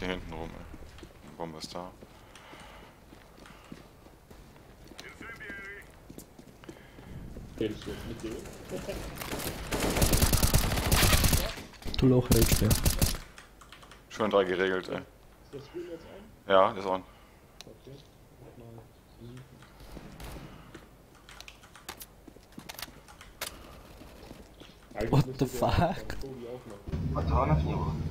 geh hinten rum, ey. Die Bombe ist da. Redest du jetzt mit dem? Du Loch hältst ja. Schön 3 geregelt, ey. Ist das Spiel jetzt an? Ja, das ist on. Okay. Mach mal suchen. Eigentlich What müsste the der fuck? von Tobi auch noch. Патронов не было.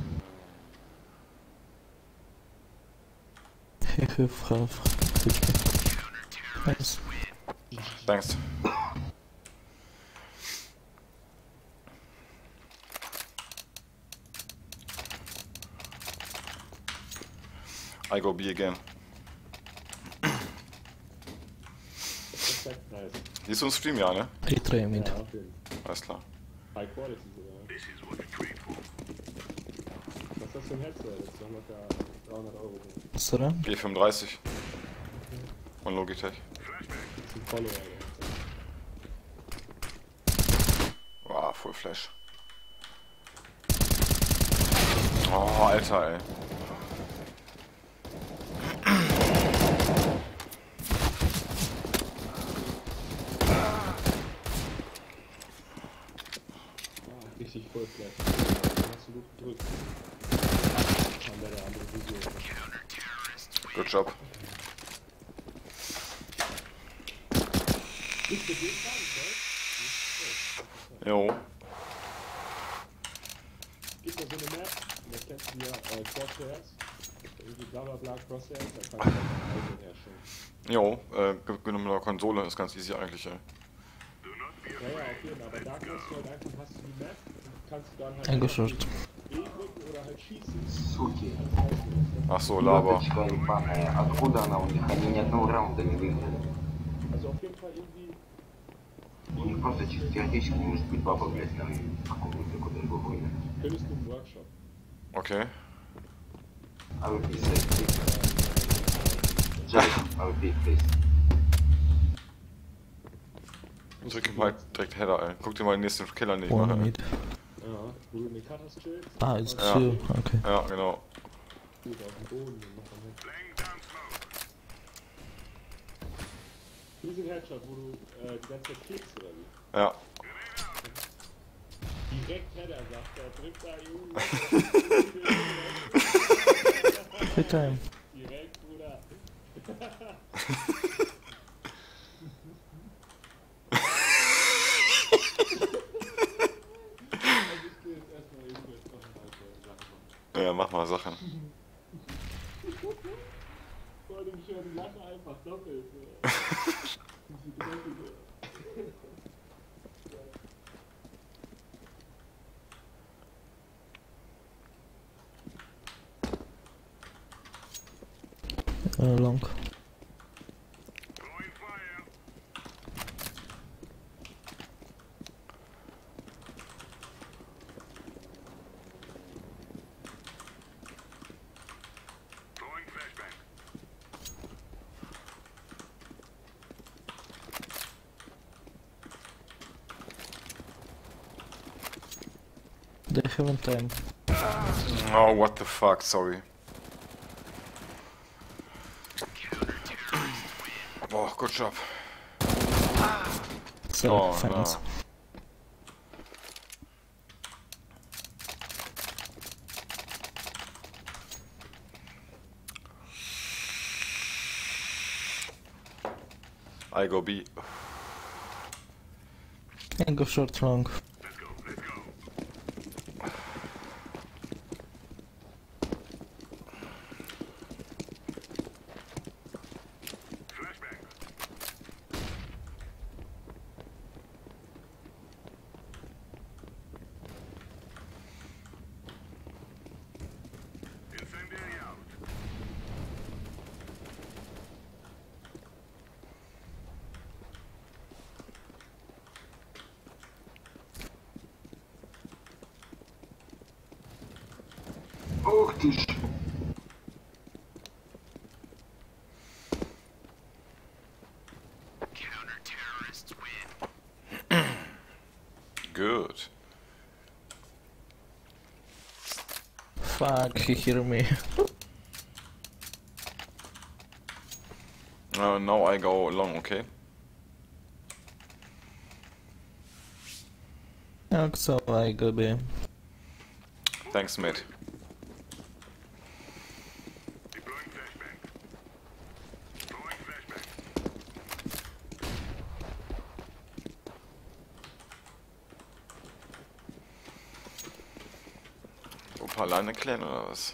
Hehe, Frau. Nice. Thanks. I go B again. Perfekt, nice. Siehst du uns Stream, ja, ne? Retry mit. Ja, auf jeden Fall. Alles klar. High Quality sogar. Was ist das für ein Headset? Das ist doch locker 300 Euro. Das Sora? G35. Und Logitech. ist ein Follower. Der Wow, Full Flash. Oh, Alter, ey. richtig voll Flash. Den hast du gut gedrückt. Kann der andere Visio. Good job. Ist das jetzt gar nicht, ne? Jo. Gibt da so eine Map, da kennst du ja Crosshairs. Irgendwie bla bla bla Crosshairs, da kannst du auch Auto herstellen. Jo, genommen mit der Konsole ist ganz easy eigentlich, ey. Ja, ja, auf jeden Fall. Aber da kannst du halt einfach, hast du die Map, kannst du dann halt Eingeschaut. E drücken oder halt schießen. Суки. Ach so, Laber. Лодочка ебаная. Откуда она у них? Они ни одного раунда не выиграли. Also auf jeden Fall irgendwie. У них просто чисто теоретически может быть баба, блядь, там какого-то куда другой. Findest du einen Workshop? Okay. AWP safe, please. Just AWP, please. Drück ihm halt direkt Header, ey. Guck dir mal den nächsten Killer nicht One mache. mid. Ja, wo du eine Cutter chillst, Ah, it's Ja. two. Okay. Ja, genau. gut auf dem Boden, den macht man nicht. Diesen Headshot, wo du die ganze Zeit klickst oder wie? Ja. Direkt Header sagt, er drückt da, Good time. direkt, Bruder. Also ich geh jetzt erstmal eben jetzt noch ein paar Sachen machen. Ja, mach mal Sachen. Vor allem ich höre die Lache einfach doppelt. Diese Gedanken. Long. They haven't time. Oh, what the fuck, sorry. Boah, good job. So, Oh, fans. no. I go B. And go short long. Ух ты ж. Good. Fuck, he hear me. Now I go long, okay? So I go B. Thanks, mate. Opa alleine klären oder was?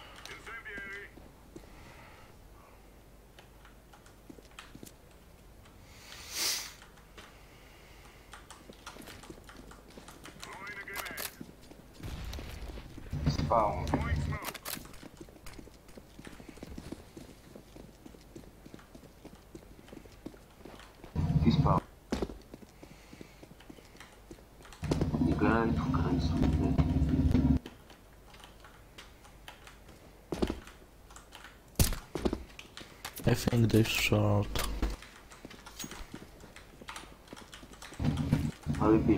Spawn. Spawn. Играет в красный. I think they're short. Алыбей.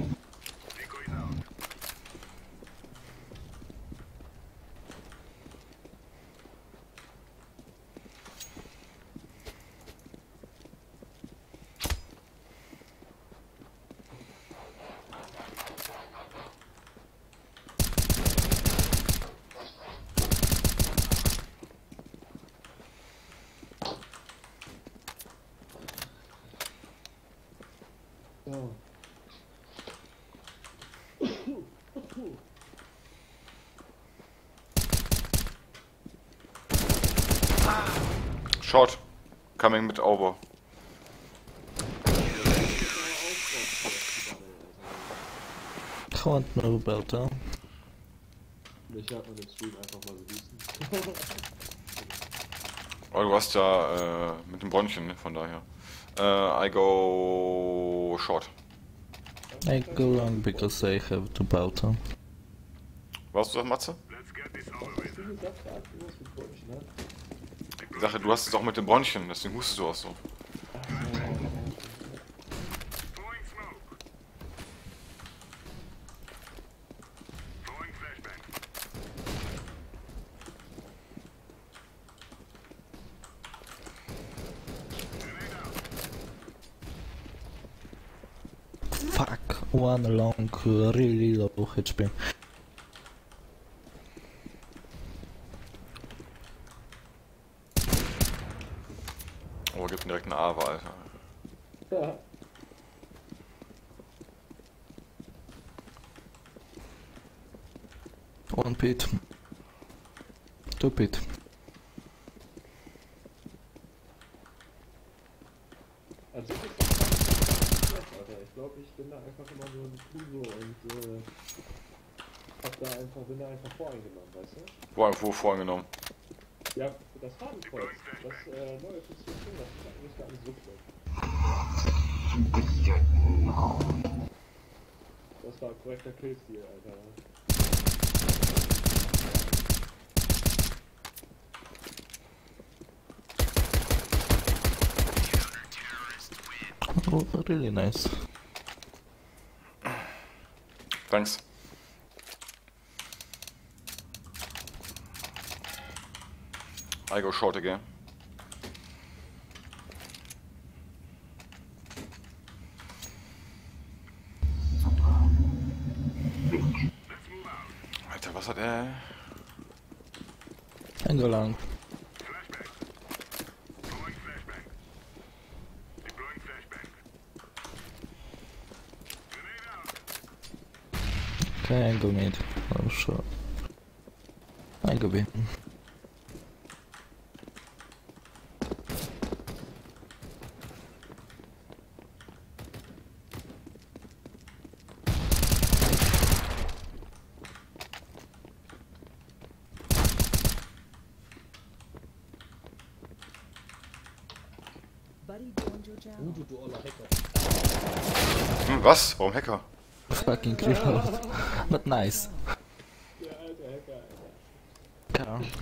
So. Short. Coming mit over. Gewoon no belt, hè? Ich hab mal den Stream einfach mal gewiesen. Oh, du hast ja mit dem Bronchen, ne? Von daher. I go short. I go long because I have to belt, huh? Was du sagst, Matze? Hast du gesagt, du hast mit Brötchen, ne? Ich sage, du hast es auch mit dem Bronchen, deswegen hustest du auch so. Fuck, one long, really low HP. Oh, gibt direkt eine Ava, Alter. Ja. One pit. Two pit. Also ich ist das schlecht, Alter. Ich glaube, ich bin da einfach immer nur ein Kuso und bin da einfach voreingenommen, weißt du? Wo vorgenommen? Ja, das Fadenkreuz, das neue Funktion, das ist eigentlich gar nicht so schlecht. Das war korrekter Killstil, Alter. Oh, really nice. Thanks. I go short again. Alter, was hat er? I go long. Okay, I go mid. Oh, sure. I go B. Buddy joined your channel. Du oller Hacker. Was? Warum Hacker? Fucking reload. But nice. Der alte Hacker, Alter. Yeah.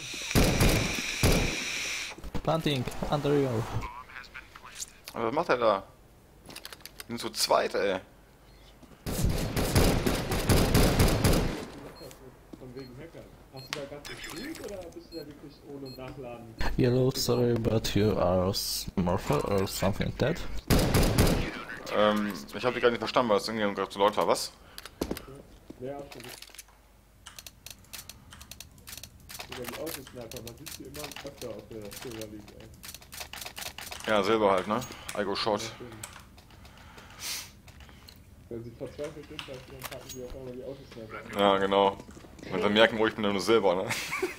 Planting, under you. Aber was macht er da? Sind so zweit, ey. von wegen Hacker. Hast du da ganz gespielt oder bist du da wirklich ohne Nachladen? Yellow, sorry, but you are Smurfer or something like that. Ich habe dich gar nicht verstanden, weil es irgendwie gerade zu laut war, was? Ja, schon. Über die Autosniper, man sieht sie immer öfter auf der Silver League, ey. Ja, selber halt, ne? I go short. Ja, wenn sie verzweifelt sind, dann packen sie auf einmal die Autosniper an. Ja, genau. Und dann merken, oh, ich bin ja nur Silber, ne? Und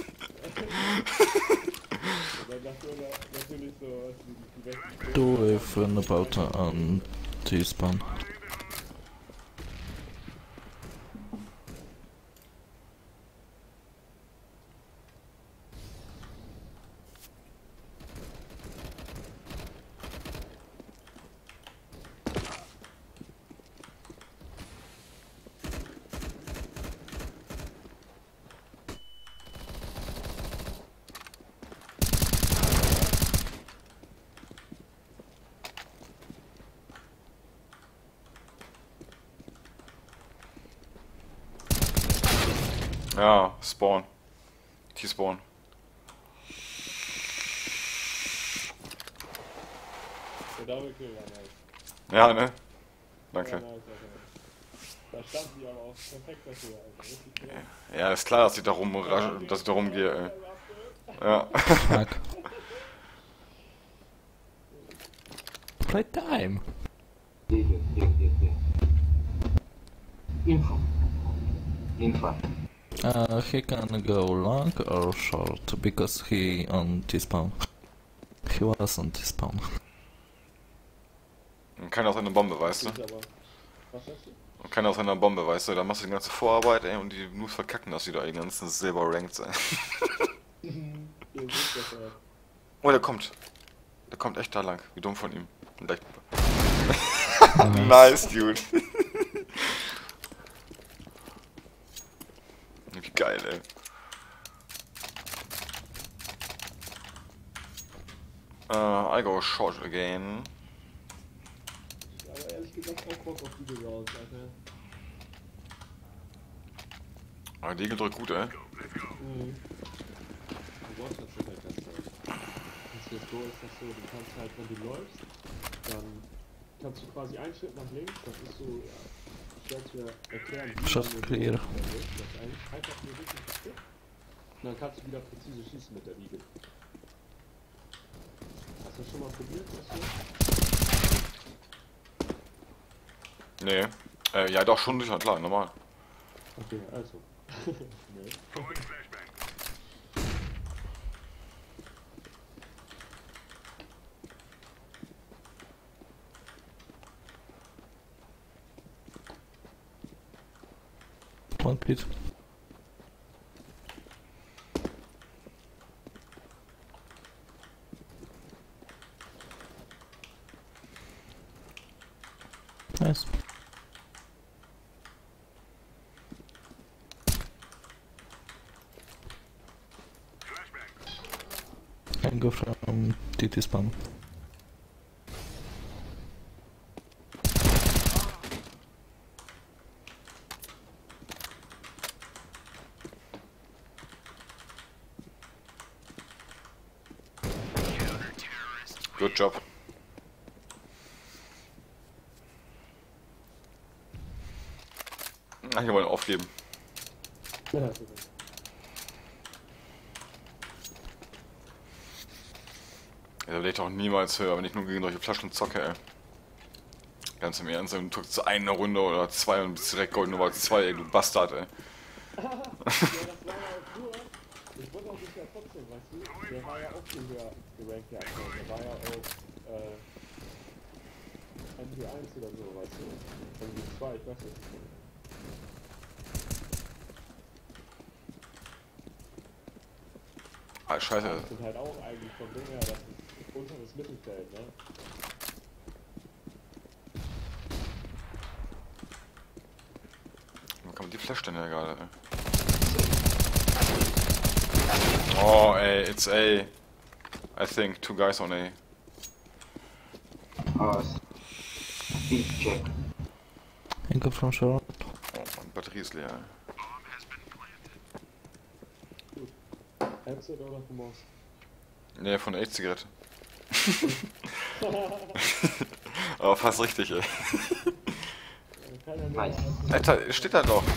dann dachte er natürlich so, die besten... Do if about T-spawn. Ja, Spawn. T-Spawn. Der Double Kill war nice. Ja, ne? War Danke. nice, Alter. Da standen die aber auch perfekt dafür, Alter. Richtig klar. Ja, ist klar, dass ich da rumgehe, ey. Ja. Fuck. Playtime. Here. Info. He can go long or short because he on T-spawn. He was on T-spawn. Und keiner aus einer Bombe, weißt du? Ist aber... Was sagst du? Und keiner aus einer Bombe, weißt du? Da machst du die ganze Vorarbeit, ey, und die nur verkacken, dass die da die ganzen Silber-Ranked sein. Ihr wisst das, ey. Oh, der kommt. Der kommt echt da lang. Wie dumm von ihm. Leicht. Nice, dude. Wie geil, ey. I go short again. Aber ehrlich gesagt auch Bock auf diese Rounds, Alter. Ah, die Eagle drückt gut, ey. Mhm. Du brauchst das halt ganz toll. Das CSGO ist das so, du kannst halt, wenn du läufst, dann kannst du quasi einen Schritt nach links, das ist so, ja, schwer zu erklären, wie Shot man clear. das ist eigentlich einfach nur wirklich ein Schritt. Und dann kannst du wieder präzise schießen mit der Eagle. Hast du das schon mal probiert, das so? Nee. Ja, doch, schon sicher, klar, normal. Okay, also. Nee. One please. Nice. I go from TT spawn. Good job. Ach, wir wollen aufgeben. Ja, also, Ja, da will ich doch niemals höher, wenn ich nur gegen solche Flaschen zocke, ey. Ganz im Ernst, du drückst so eine Runde oder zwei und bist direkt Gold Nummer 2, ey, du Bastard, ey. ja, das war ja auch nur. Ich wollte auch nicht ja trotzdem, weißt du? Der war ja auch viel höher gerankt, der Akteur. Der war ja auch, MG1 oder so, weißt du? MG2, ich weiß nicht. Ah, scheiße. Das sind halt auch eigentlich vom Ding her, das ist unteres Mittelfeld, ne? Wo kommt die Flash denn her gerade, ey? Oh, ey, it's A. I think, 2 guys on A. Speed check. I go from short. Oh, meine Batterie ist leer, ey. Headset oder vom Maus? Nee, von der E-Zigarette. Aber fast richtig, ey. Keiner mehr. Nice. Alter, steht da doch.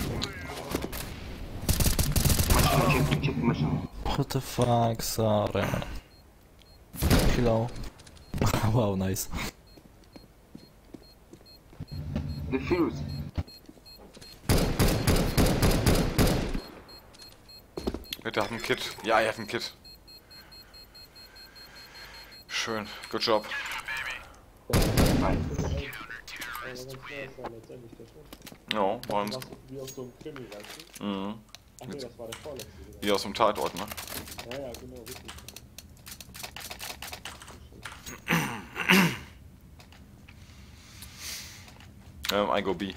Машина, check машину. What the fuck, sorry. Hello. Wow, nice. Defuse. Bitte, hat ein Kit. Ja, er hat ein Kit. Schön. Good job. Nice. Aber ganz klar ist ja letztendlich der Tod. Ja, Das waren war so wie aus so einem Krimi, weißt du? mhm. Ach nee, das war der vorletzte wieder. Wie aus dem Tatort, ne? Ja, ja, genau, richtig. I go B.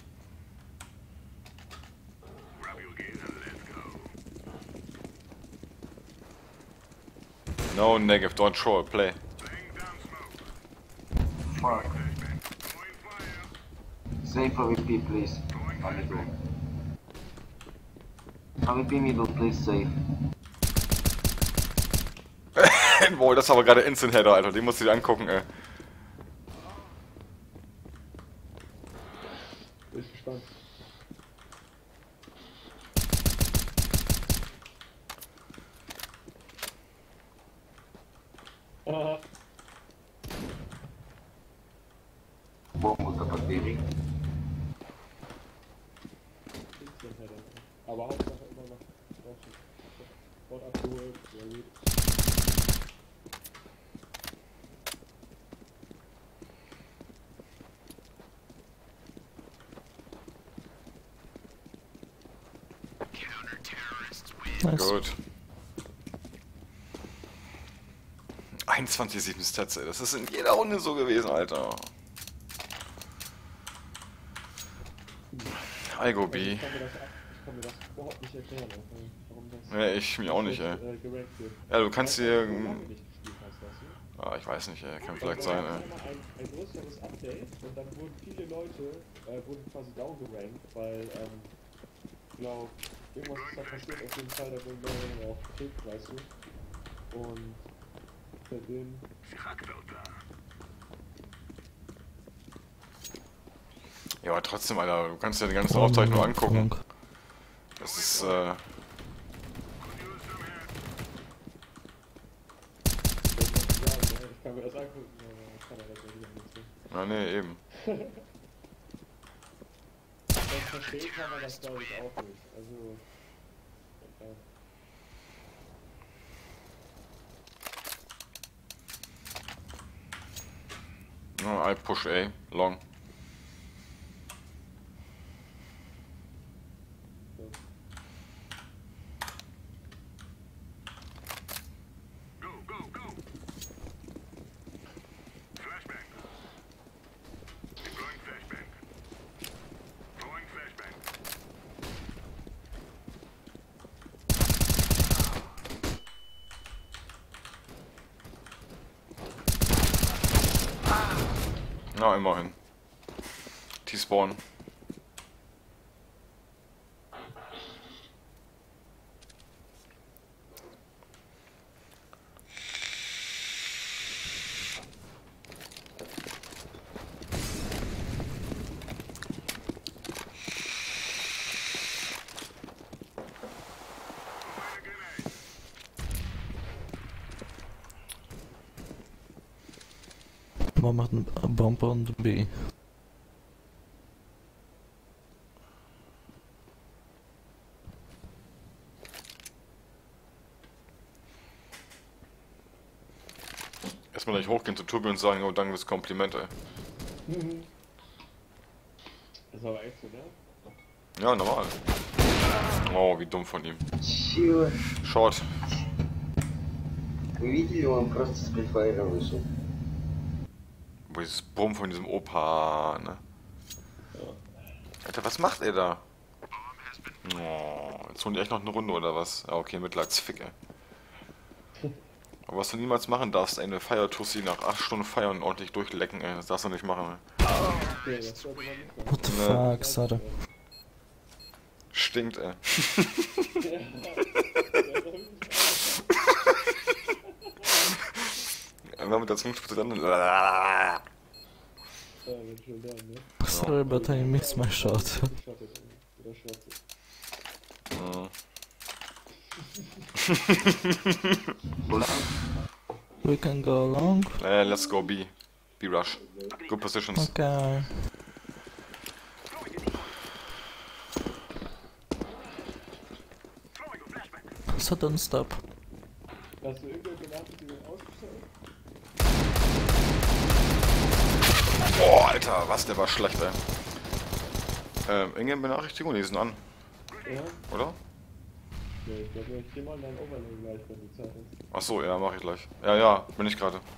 No, negative, don't throw, play. Fuck. Safe AWP, please. On middle. AWP middle, please, safe. Boah, das ist aber gerade Instant Header, Alter. Den musst du dir angucken, ey. Bin ich gespannt. Бомбу-то подбери. Aber Hauptsache immer noch dort abgeholt, sehr gut. Nice. Gut. 21,7 Stats, ey. Das ist in jeder Runde so gewesen, Alter. I go B. Ich kann mir das überhaupt nicht erklären, Alter, warum das Ja, ich mir auch nicht, ey. gerankt wird. Ja, du kannst dir... Weil du lange nicht gespielt hast, weißt du? Ah, ich weiß nicht, ey. Kann vielleicht Dann sein, war ey. einmal ein größeres Update und dann wurden viele Leute wurden quasi downgerankt, weil ich glaube, irgendwas ist da passiert, auf jeden Fall, da wurden mehrere auch gekillt, weißt du? Und bei denen Ja, aber trotzdem, Alter. Du kannst dir die ganze Aufzeichnung angucken. Long. Das ist, ich kann mir das angucken, aber ich kann das ja wieder nicht sehen. na nee, eben. Das verstehen kann man das glaube ich auch nicht. Also No, I push A, long. Na, immerhin. T-Spawn. Man macht einen Bomber und B. Erstmal gleich hochgehen zu Tobi und sagen, oh, danke fürs Kompliment, ey. das ist aber echt so, ne? Ja, normal. Oh, wie dumm von ihm. Чего? Short. Вы видели, он просто с префайра вышел. Wo dieses Bumm von diesem Opa, ne? Alter, was macht er da? Oh, jetzt holen die echt noch eine Runde oder was? Ja, okay, Mitleidsfick, ey. Aber was du niemals machen darfst, ey, eine Feiertussi nach 8 Stunden feiern und ordentlich durchlecken, ey. Das darfst du nicht machen, ey. Okay, das sollte man nicht machen. What the Ne. fuck, sorry. Stinkt, ey. Ja, das hab ich nicht Immer mit der Zungenspitze dann. Ja, wenn schon da, ne? Sorry, but I missed my shot. Geschottet, oder schottet. We can go along. Let's go B. B rush. Good positions. Okay. So don't stop. Hast du irgendwelche Benachrichtigungen ausgestellt? Boah, Alter, was, der war schlecht, ey. Irgendeine Benachrichtigung? Die sind an, Ja? oder? Nee, ich glaube, ich geh mal in dein Overlay gleich, wenn du Zeit hast. Achso, ja, mach ich gleich. Ja, ja, bin ich gerade.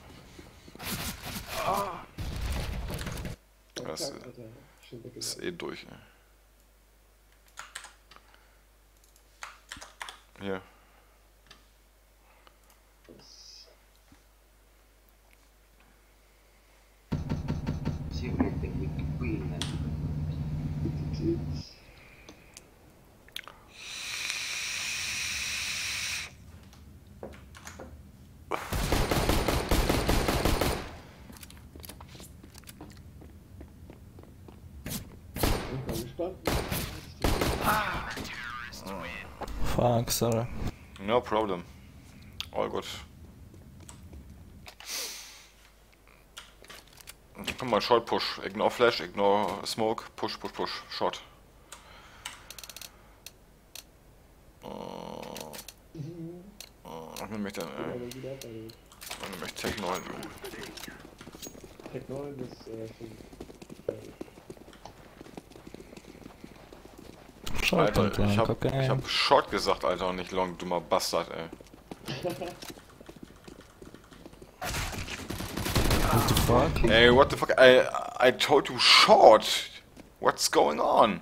Das Zack, Alter. Schon weggegangen. ist eh durch, ey. Hier. Sicuramente qui Ich bin gespannt. Fuck, sorry. No problem. All good. Komm mal, Short Push. Ignore Flash, ignore Smoke. Push, push, push. Short. Nimm mich dann, Aber wieder ab, also. nimm mich Tech 9. Tech 9 ist schon. Short and Alter, ich long, hab okay. Short gesagt, Alter, und nicht Long, dummer Bastard, ey. What the fuck? Ey, what the fuck? I told you short. What's going on?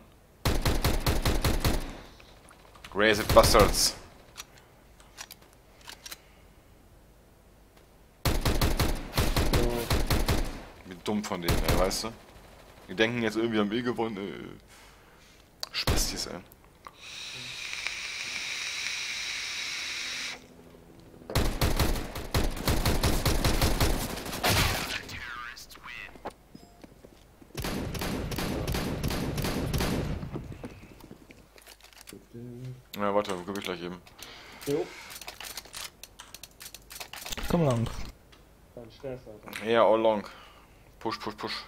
Raise it, bastards. Wie dumm von denen, ey, weißt du? Die denken jetzt irgendwie am gewonnen. Spastis, ey. Ja, warte, guck ich gleich eben. Jo, Come along. dann sterst du einfach. Ja, all long. Push, push, push.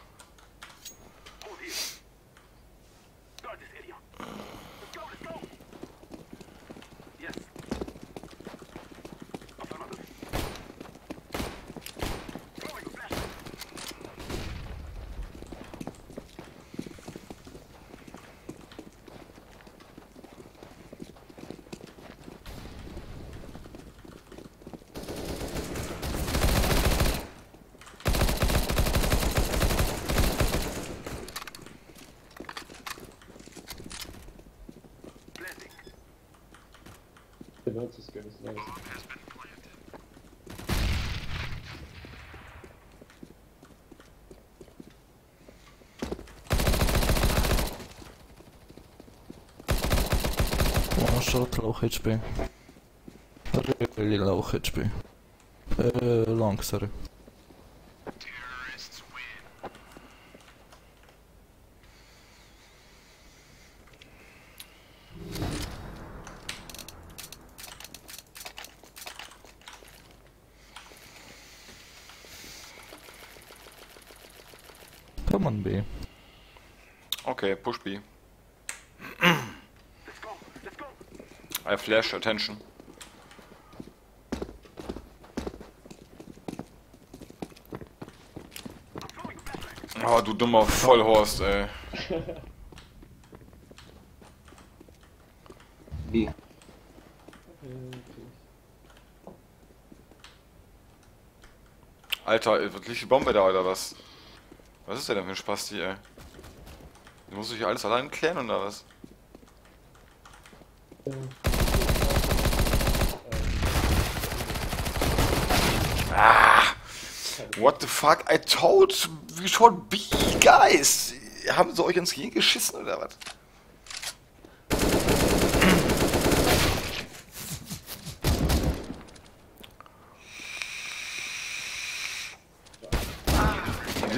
Der Nerd-Skin ist nice. One shot, low HP. Really low HP. Long, sorry. Come on, B. Okay, push B. I flash, attention. Oh, du dummer Vollhorst, ey. B. Alter, liegt die Bombe da oder was? Was ist der denn für ein Spasti, ey? Musst du hier alles allein klären oder was? What the fuck? I told we should be, guys! Haben sie euch ins Gehirn geschissen oder was?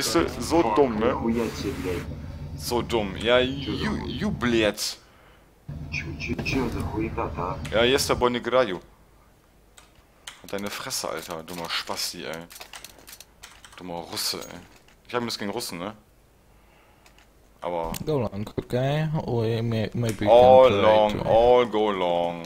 Siehst du, so dumm, ne? Хуя тебе, блядь. So dumm. Ja, you блядь. Чё за хуета-то, а? Ja, hier ist der Bonnie Graju. Und deine Fresse, Alter. Dummer Spasti, ey. Dummer Russe, ey. Ich habe nichts gegen Russen, ne? Aber... Go long, okay? We maybe All can play long, to- all go long.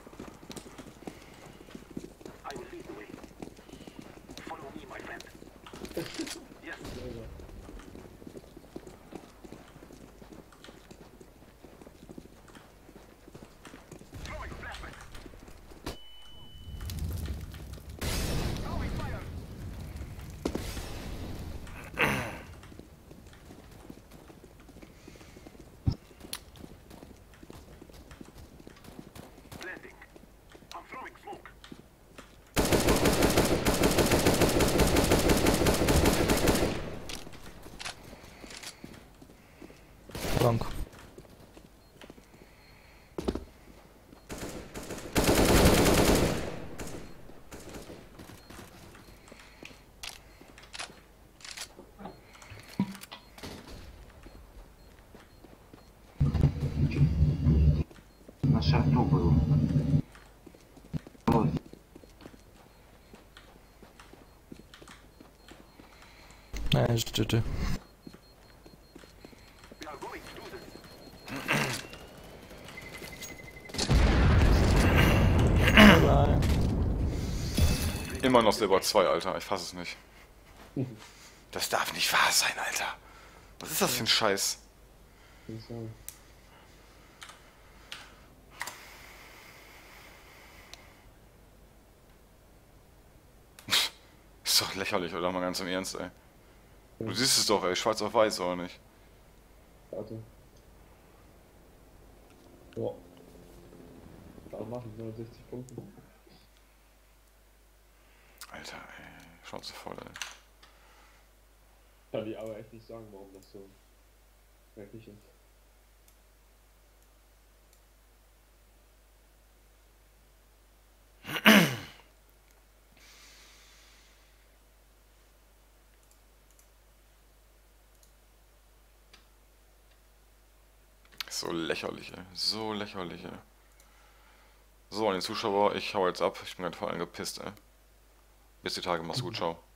Long. На шарту был. Вот. Nice, GG. Bye. Immer noch Silber 2, Alter. Ich fass es nicht. Das darf nicht wahr sein, Alter. Was ist das für ein Scheiß? Kann ich sagen. Ist doch lächerlich, oder? Mal ganz im Ernst, ey. Du siehst es doch, ey. Schwarz auf weiß, oder nicht? Warte. Ja. Da machen 69 Punkte. Alter, ey. Schnauze voll, ey. Kann ich aber echt nicht sagen, warum das so wirklich ist. So lächerlich, ey. So lächerlich, ey. So, an den Zuschauer, ich hau jetzt ab. Ich bin gerade voll angepisst, ey. Bis die Tage, mach's gut, ciao.